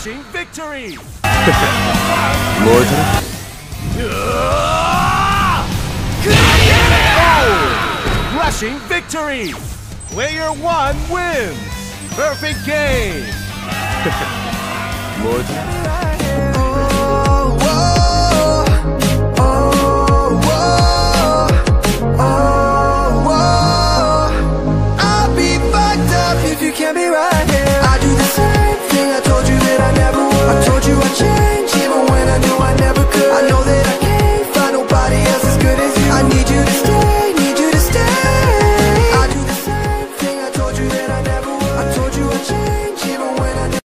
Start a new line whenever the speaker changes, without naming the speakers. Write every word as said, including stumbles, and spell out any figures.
Crushing victory!
Lord.
Oh! Crushing victory! Player one wins! Perfect game!
Lord.